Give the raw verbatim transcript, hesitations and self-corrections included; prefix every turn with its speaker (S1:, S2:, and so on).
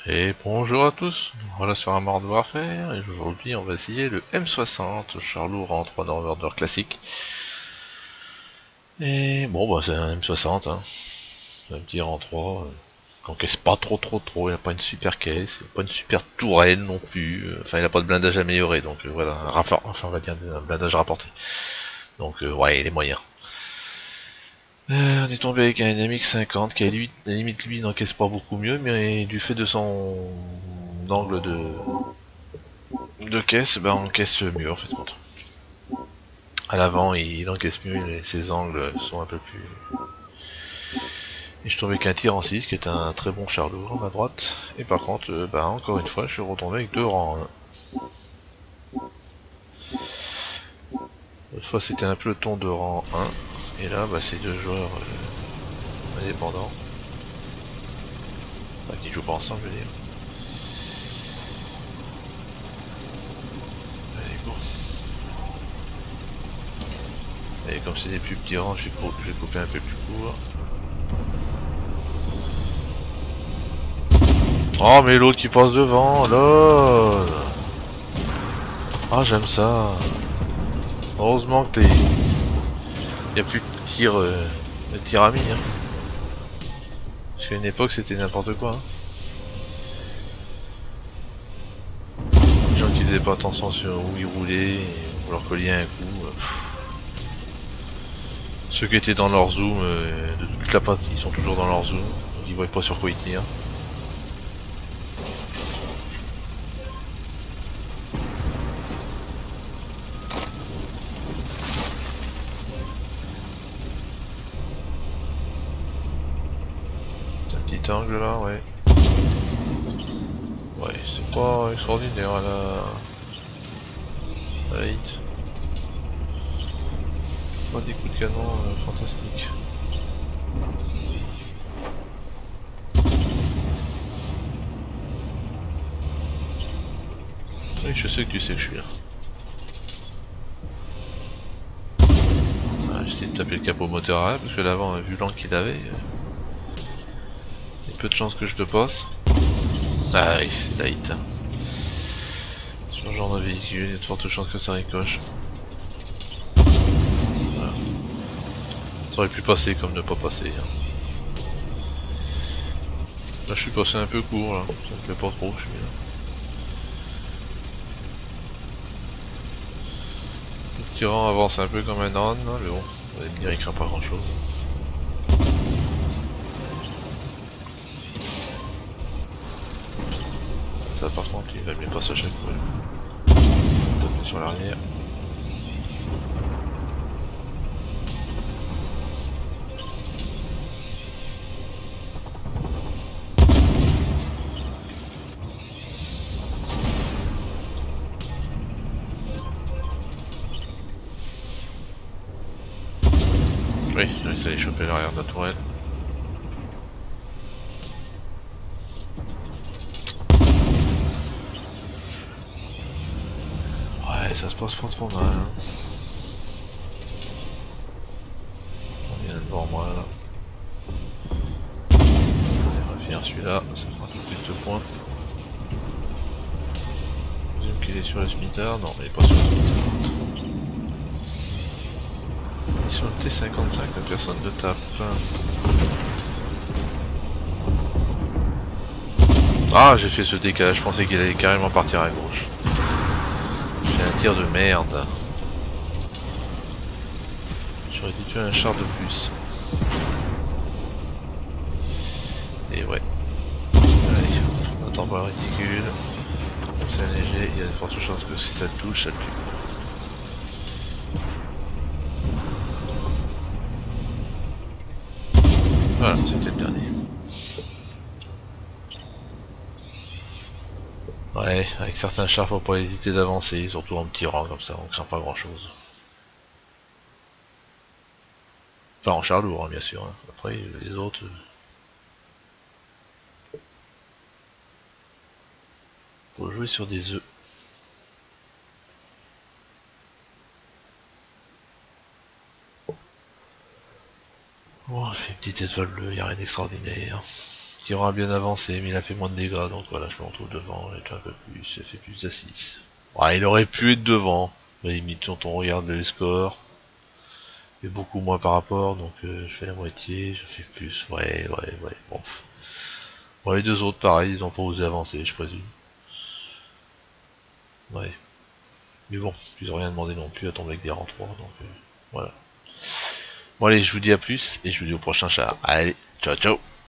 S1: Et bonjour à tous, voilà sur un Modern Warfare, et aujourd'hui on va essayer le M soixante, char lourd en trois Order classique. Et bon bah c'est un M soixante, hein. Un petit rang trois, euh, qu'on caisse pas trop trop trop, il n'y a pas une super caisse, pas une super tourelle non plus, euh, enfin il n'a pas de blindage amélioré, donc euh, voilà, un rapport, enfin on va dire un blindage rapporté. Donc euh, ouais, il est moyen. Euh, on est tombé avec un M X cinquante qui à la limite, à la limite lui n'encaisse pas beaucoup mieux, mais du fait de son angle de de caisse, bah on encaisse mieux en fait contre. À l'avant il encaisse mieux, et ses angles sont un peu plus. Et je tombais avec un tir en six qui est un très bon char lourd à ma droite. Et par contre, euh, bah encore une fois, je suis retombé avec deux rangs un. L'autre fois c'était un peloton de rang un. Et là bah c'est deux joueurs euh, indépendants. Enfin, qui jouent pas ensemble je veux dire. Allez go. Et comme c'est des plus petits rangs, je vais, je vais couper un peu plus court. Oh mais l'autre qui passe devant, lol. Ah j'aime ça. Heureusement que les... il n'y a plus de tir, euh, de tir à mi, hein. Parce qu'à une époque c'était n'importe quoi, hein. Les gens qui faisaient pas attention sur où ils roulaient, ou leur collier un coup. Euh, Ceux qui étaient dans leur zoom, euh, de toute la partie, ils sont toujours dans leur zoom, donc ils voient pas sur quoi ils tirent. C'est un petit angle là, ouais. Ouais, c'est pas extraordinaire à la... à la hit. Pas des coups de canon euh, fantastiques. Oui, je sais que tu sais que je suis là. Ah, j'essaie de taper le capot moteur à parce que l'avant, vu l'angle qu'il avait, euh, il y a peu de chances que je te passe. Ah oui, c'est la hit. Sur ce genre de véhicule, il y a de fortes chances que ça ricoche. Voilà. Ça aurait pu passer comme ne pas passer, hein. Là je suis passé un peu court là, ça me plaît pas trop, je suis là. Le tyran avance un peu comme un âne, hein, mais bon, vous allez me dire il craint pas grand chose. Ça par contre il va mieux passer à chaque fois. Taper sur l'arrière. Oui, j'ai réussi à aller choper l'arrière de la tourelle. Ouais, ça se passe pas trop mal, hein. On vient devant moi là. On va finir celui-là, ça fera un peu plus de points. Je présume qu'il est sur le Smithard, non il est pas sur le Smithard. Il est sur le T cinquante-cinq, la personne de tape. Ah, j'ai fait ce décalage, je pensais qu'il allait carrément partir à gauche. J'ai un tir de merde. J'aurais dû tuer un char de plus. Et ouais. Allez, on n'entend pas ridicule. Comme c'est un léger, il y a de fortes chances que si ça le touche, ça le tue. Voilà, c'était le dernier. Ouais, avec certains chars, faut pas hésiter d'avancer, surtout en petit rang comme ça, on craint pas grand chose. Enfin, en char lourd, hein, bien sûr. Hein. Après, les autres. Faut jouer sur des œufs. Bon, on fait une petite étoile bleue, y a rien d'extraordinaire. S'il aura bien avancé, mais il a fait moins de dégâts, donc voilà, je me retrouve devant avec un peu plus, ça fait plus à six. Ouais, il aurait pu être devant, à la limite, quand on regarde les scores, il fait beaucoup moins par rapport, donc euh, je fais la moitié, je fais plus, ouais, ouais, ouais, bon. Bon, les deux autres, pareil, ils ont pas osé avancer, je présume. Ouais. Mais bon, ils ont rien demandé non plus à tomber avec des rangs trois, donc euh, voilà. Bon allez, je vous dis à plus, et je vous dis au prochain char. Allez, ciao ciao.